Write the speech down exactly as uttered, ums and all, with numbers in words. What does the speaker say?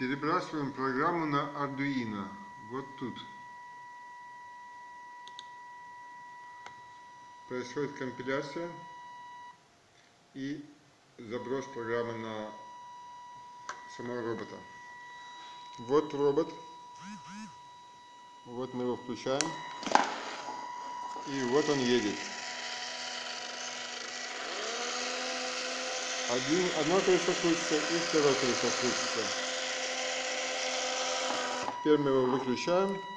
Перебрасываем программу на Arduino. Вот тут. Происходит компиляция и заброс программы на самого робота. Вот робот. Вот мы его включаем. И вот он едет. Один, одно колесо крутится и второе колесо крутится. Теперь мы его выключаем.